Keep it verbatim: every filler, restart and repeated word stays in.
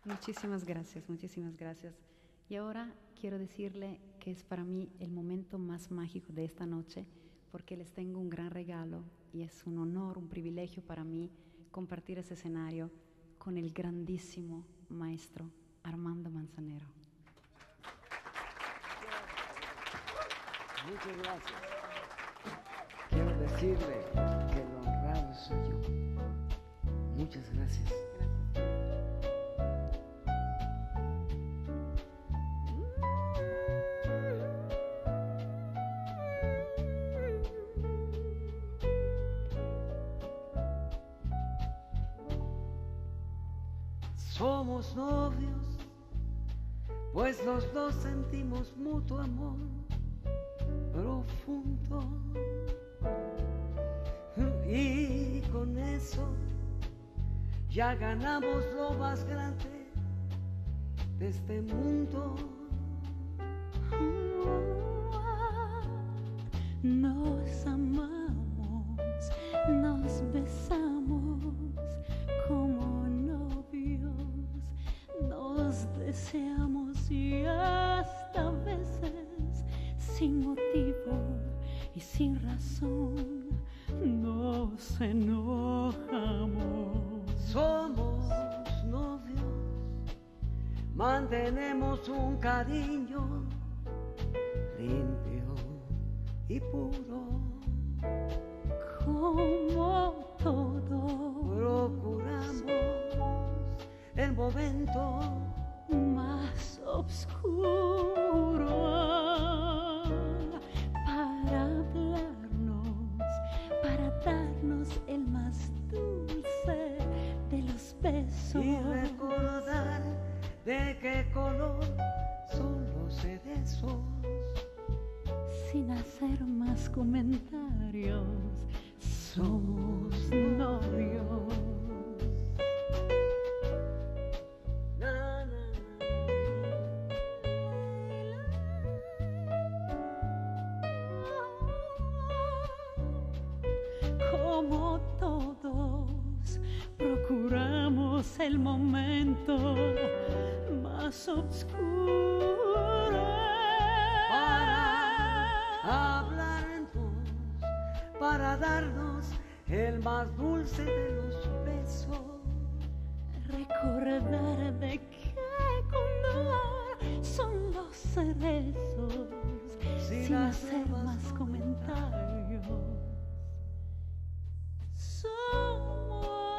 Muchísimas gracias, muchísimas gracias. Y ahora quiero decirle que es para mí el momento más mágico de esta noche, porque les tengo un gran regalo y es un honor, un privilegio para mí compartir ese escenario con el grandísimo maestro Armando Manzanero. Muchas gracias. Quiero decirle que el honrado soy yo. Muchas gracias. Somos novios, pues los dos sentimos mutuo amor profundo, y con eso ya ganamos lo más grande de este mundo. Nos amamos, nos besamos como novios, nos deseamos y hasta veces sin motivo y sin razón nos enojamos. Somos novios, mantenemos un cariño limpio y puro. Como todo, procuramos el momento más oscuro para hablarnos, para darnos el más dulce de los besos y recordar de qué color son los cerezos. Sin hacer más comentarios, somos novios. Na, na, na. Como todos, procuramos el momento más oscuro para hablarnos, para darnos el más dulce de los besos. Recordar de qué color son los cerezos, sin, sin hacer más comentarios. Somos